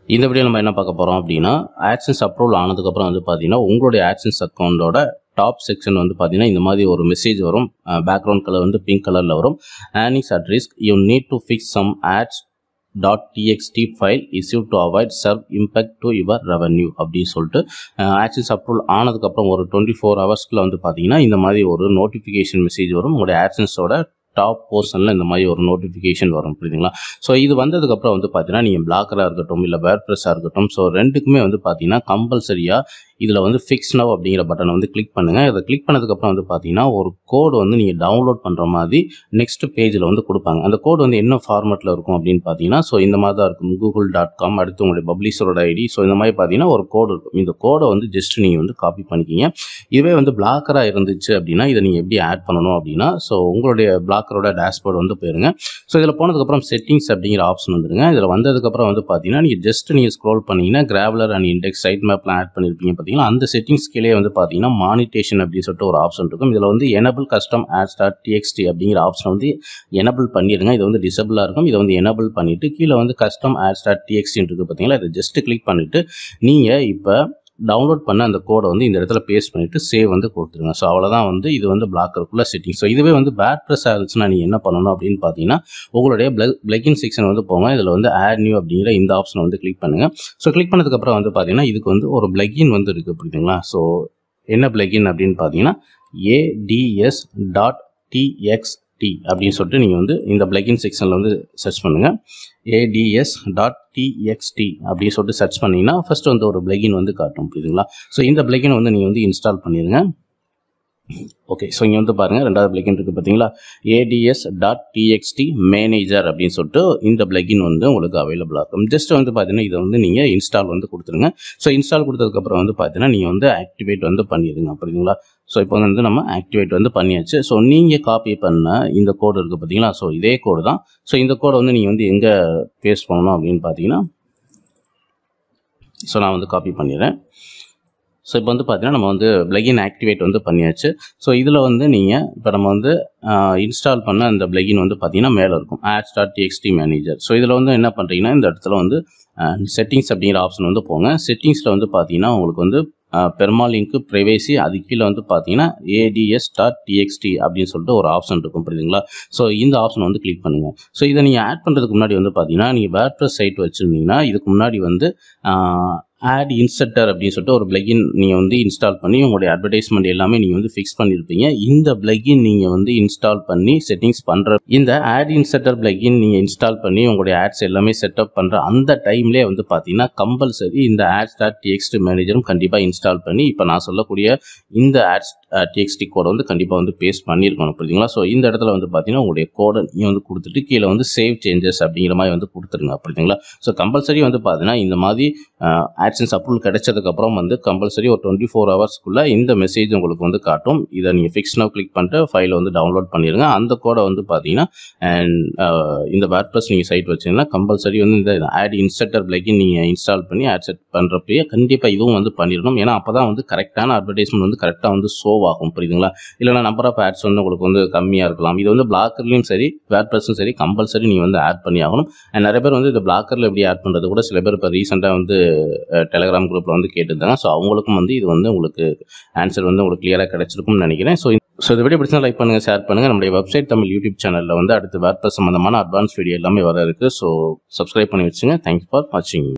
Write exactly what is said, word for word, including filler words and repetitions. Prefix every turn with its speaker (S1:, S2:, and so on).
S1: இந்த வீடியோ நம்ம என்ன பார்க்க போறோம் அப்படின்னா AdSense அப்ரூவல் ஆனதுக்கு அப்புறம் வந்து பாத்தீங்கன்னா உங்களுடைய AdSense அக்கவுண்டோட டாப் செக்ஷன் வந்து பாத்தீங்கன்னா இந்த மாதிரி ஒரு மெசேஜ் வரும். பேக்ரவுண்ட் கலர் வந்து பிங்க் கலர்ல வரும். earnings at risk, you need to fix some ads.txt file issued to avoid serve impact to your revenue அப்படின்னு சொல்லிட்டு AdSense அப்ரூவல் ஆனதுக்கு அப்புறம் ஒரு டுவெண்ட்டி ஃபோர் ஹவர்ஸ்க்குள்ள வந்து பாத்தீங்கன்னா இந்த மாதிரி ஒரு நோட்டிபிகேஷன் மெசேஜ் வரும். உங்களுடைய AdSenseோட டாப் போர்ஷனில் இந்த மாதிரி ஒரு நோட்டிஃபிகேஷன் வரும், புரியுதுங்களா? ஸோ இது வந்ததுக்கப்புறம் வந்து பார்த்தீங்கன்னா நீங்கள் பிளாக்கராக இருக்கட்டும் இல்லை வேர்ட்ப்ரெஸ்ஸாக இருக்கட்டும், ஸோ ரெண்டுக்குமே வந்து பார்த்தீங்கன்னா கம்பல்சரியாக இதில் வந்து ஃபிக்ஸ் நவ் அப்படிங்கிற பட்டனை வந்து கிளிக் பண்ணுங்கள். இதை கிளிக் பண்ணதுக்கப்புறம் வந்து பார்த்தீங்கன்னா ஒரு கோடு வந்து நீங்கள் டவுன்லோட் பண்ணுற மாதிரி நெக்ஸ்ட் பேஜில் வந்து கொடுப்பாங்க. அந்த கோடு வந்து என்ன ஃபார்மேட்டில் இருக்கும் அப்படின்னு பார்த்தீங்கன்னா, ஸோ இந்த மாதிரி தான் இருக்கும். கூகுள் டாட் காம், அடுத்து உங்களுடைய பப்ளிஷரோட ஐடி, ஸோ இந்த மாதிரி பார்த்தீங்கன்னா ஒரு கோடு இருக்கும். இந்த கோடை வந்து ஜஸ்ட் நீங்கள் வந்து காப்பி பண்ணிக்கிங்க. இதுவே வந்து பிளாக்கராக இருந்துச்சு அப்படின்னா இதை நீங்கள் எப்படி ஆட் பண்ணணும் அப்படின்னா, ஸோ உங்களுடைய பிளாக்கரோட டேஷ்போர்டு வந்து போயிருங்க. ஸோ இதில் போனதுக்கப்புறம் செட்டிங்ஸ் அப்படிங்கிற ஆப்ஷன் வந்துருங்க. இதில் வந்ததுக்கப்புறம் வந்து பார்த்தீங்கன்னா நீங்கள் ஜஸ்ட் நீங்கள் ஸ்க்ரோல் பண்ணிங்கன்னா கிராவலர் அண்ட் இண்டெக்ஸ் சைட் மேப்லாம் ஆட் பண்ணியிருப்பீங்க. பார்த்தீங்கன்னா அந்த செட்டிங்ஸ் கீழே வந்து பார்த்தீங்கன்னா மானிட்டேஷன் அப்படின்னு சொல்லிட்டு ஒரு ஆப்ஷன் இருக்கும். இதில் வந்து எனபிள் கஸ்டம் ads.txt அப்படிங்கிற ஆப்ஷன் வந்து எனபிள் பண்ணிடுங்க. இது வந்து டிசபிளாக இருக்கும். இதை வந்து எனபிள் பண்ணிட்டு கீழே வந்து கஸ்டம் ads.txt இருக்கு பார்த்தீங்களா, இதை ஜஸ்ட் கிளிக் பண்ணிட்டு நீங்கள் இப்போ டவுன்லோட் பண்ண அந்த கோடை வந்து இந்த இடத்துல பேஸ்ட் பண்ணிட்டு சேவ் வந்து கொடுத்துருங்க. ஸோ அவ்வளோதான் வந்து இது வந்து பிளாக்கருக்குள்ள செட்டிங். ஸோ இதுவே வந்து வேர்ட்ப்ரெஸ் இருந்துச்சுன்னா நீங்கள் என்ன பண்ணணும் அப்படின்னு பார்த்தீங்கன்னா உங்களுடைய பிளகின் செக்ஷன் வந்து போங்க. இதில் வந்து ஆட் நியூ அப்படிங்கிற இந்த ஆப்ஷனை வந்து கிளிக் பண்ணுங்க. ஸோ கிளிக் பண்ணதுக்கப்புறம் வந்து பார்த்தீங்கன்னா இதுக்கு வந்து ஒரு பிளகின் வந்து இருக்குது, புரியுதுங்களா? ஸோ என்ன பிளகின் அப்படின்னு பார்த்தீங்கன்னா ads டாட் txt அப்படின்னு சொல்லிட்டு நீங்கள் வந்து இந்த பிளகின் செக்ஷனில் வந்து சர்ச் பண்ணுங்கள். ads டாட் txt அப்படின்னு சொல்லிட்டு சர்ச் பண்ணிங்கன்னா ஃபர்ஸ்ட் வந்து ஒரு பிளகின் வந்து காட்டும், புரியுதுங்களா? ஸோ இந்த பிளகின் வந்து நீங்கள் வந்து இன்ஸ்டால் பண்ணிடுங்க. ஓகே, ஸோ இங்கே வந்து பாருங்கள் ரெண்டாவது பிளகின் இருக்குது பார்த்தீங்களா, ads டாட் txt மேனேஜர் அப்படின்னு சொல்லிட்டு இந்த பிளகின் வந்து உங்களுக்கு அவைலபிளாக இருக்கும். ஜஸ்ட் வந்து பார்த்தீங்கன்னா இதை வந்து நீங்கள் இன்ஸ்டால் வந்து கொடுத்துருங்க. ஸோ இன்ஸ்டால் கொடுத்ததுக்கப்புறம் வந்து பார்த்தீங்கன்னா நீங்கள் வந்து ஆக்டிவேட் வந்து பண்ணிடுங்க, புரியுதுங்களா? ஸோ இப்போ வந்து நம்ம ஆக்டிவேட் வந்து பண்ணியாச்சு. ஸோ நீங்கள் காப்பி பண்ண இந்த கோடு இருக்குது பார்த்தீங்களா, ஸோ இதே கோடு தான். ஸோ இந்த கோடை வந்து நீங்கள் வந்து எங்கே பேஸ்ட் பண்ணணும் அப்படின்னு பார்த்தீங்கன்னா, ஸோ நான் வந்து காப்பி பண்ணிடுறேன். ஸோ இப்போ வந்து பார்த்தீங்கன்னா நம்ம வந்து பிளகின் ஆக்டிவேட் வந்து பண்ணியாச்சு. ஸோ இதில் வந்து நீங்கள் இப்போ நம்ம வந்து இன்ஸ்டால் பண்ண அந்த பிளகின் வந்து பார்த்தீங்கன்னா மேலே இருக்கும் ads.txt மேனேஜர். ஸோ இதில் வந்து என்ன பண்ணுறீங்கன்னா இந்த இடத்துல வந்து செட்டிங்ஸ் அப்படிங்கிற ஆப்ஷன் வந்து போங்க. செட்டிங்ஸில் வந்து பார்த்தீங்கன்னா உங்களுக்கு வந்து பெர்மா லிங்க் ப்ரைவேசி, அது கீழே வந்து பார்த்தீங்கன்னா ads.txt அப்படின்னு சொல்லிட்டு ஒரு ஆப்ஷன் இருக்கும், புரியுதுங்களா? ஸோ இந்த ஆப்ஷன் வந்து கிளிக் பண்ணுங்கள். ஸோ இதை நீங்கள் ஆட் பண்ணுறதுக்கு முன்னாடி வந்து பார்த்தீங்கன்னா நீங்கள் வேர்ட்ப்ரெஸ் சைட் வச்சுருந்தீங்கன்னா இதுக்கு முன்னாடி வந்து ஆட் இன்சர்ட்டர் அப்படின்னு சொல்லிட்டு ஒரு பிளகின் நீங்கள் வந்து இன்ஸ்டால் பண்ணி உங்களுடைய அட்வர்டைஸ்மெண்ட் எல்லாமே நீங்கள் வந்து ஃபிக்ஸ் பண்ணியிருப்பீங்க. இந்த பிளகின் நீங்கள் வந்து இன்ஸ்டால் பண்ணி செட்டிங்ஸ் பண்ணுற இந்த ஆட் இன்சர்ட்டர் பிளகின் நீங்கள் இன்ஸ்டால் பண்ணி உங்களுடைய ஆட்ஸ் எல்லாமே செட்டப் பண்ணுற அந்த டைம்லேயே வந்து பார்த்தீங்கன்னா கம்பல்சரி இந்த ads.txt மேனேஜரும் கண்டிப்பாக இன்ஸ்டால் பண்ணி இப்போ நான் சொல்லக்கூடிய இந்த ads.txt கோடை வந்து கண்டிப்பாக வந்து பேஸ்ட் பண்ணியிருக்கணும், புரியுதுங்களா? ஸோ இந்த இடத்துல வந்து பார்த்தீங்கன்னா உங்களுடைய கோடை நீங்கள் வந்து கொடுத்துட்டு கீழே வந்து சேவ் சேஞ்சஸ் அப்படிங்கிற மாதிரி வந்து கொடுத்துருங்க, புரியுதுங்களா? ஸோ கம்பல்சரி வந்து பார்த்தீங்கன்னா இந்த மாதிரி AdSense அப்ரூவல் கிடைச்சதுக்கப்புறம் வந்து கம்பல்சரி ஒரு டுவெண்ட்டி ஃபோர் ஹவர்ஸ்க்குள்ளே இந்த மெசேஜ் உங்களுக்கு வந்து காட்டும். இதை நீங்கள் ஃபிக்ஸ் நவ் கிளிக் பண்ணிட்டு ஃபைலை வந்து டவுன்லோட் பண்ணிடுங்க. அந்த கோடை வந்து பார்த்தீங்கன்னா அண்ட் இந்த வேர்ட்ப்ரெஸ் நீங்கள் சைட் வச்சிங்கன்னா கம்பல்சரி வந்து இந்த ஆட் இன்சர்ட்டர் பிளகின் நீங்கள் இன்ஸ்டால் பண்ணி ஆட் செட் பண்ணுறப்பயே கண்டிப்பாக இதுவும் வந்து பண்ணிடணும். ஏன்னா அப்போ தான் வந்து கரெக்டான அட்வர்டைஸ்மெண்ட் வந்து கரெக்டாக வந்து ஷோ ஆகும், புரியுதுங்களா? இல்லைனா நம்பர் ஆஃப் ஆட்ஸ் வந்து உங்களுக்கு வந்து கம்மியாக இருக்கலாம். இது வந்து பிளாக்கர்லையும் சரி வேர்ட்ப்ரெஸ்ஸும் சரி கம்பல்சரி நீங்கள் வந்து ஆட் பண்ணி ஆகணும். அண்ட் நிறைய பேர் வந்து இந்த பிளாக்கரில் எப்படி ஆட் பண்ணுறது கூட சில பேர் இப்போ ரீசெண்டாக வந்து டெலிகிராம் குரூப்பில் வந்து கேட்டுருந்தாங்க. ஸோ அவங்களுக்கும் வந்து இது வந்து உங்களுக்கு ஆன்சர் வந்து உங்களுக்கு கிளியராக கிடைச்சிருக்கும்னு நினைக்கிறேன். ஸோ ஸோ இந்த வீடியோ பிடிச்சா லைக் பண்ணுங்கள், ஷேர் பண்ணுங்கள். நம்முடைய வெப்சைட் தமிழ் யூடியூப் சேனலில் வந்து அடுத்து வேர்ட்ப்ரெஸ் சம்பந்தமான அட்வான்ஸ் வீடியோ எல்லாமே வர இருக்குது. ஸோ சப்ஸ்கிரைப் பண்ணி வச்சுங்க. தேங்க்ஸ் ஃபார் வாட்சிங்.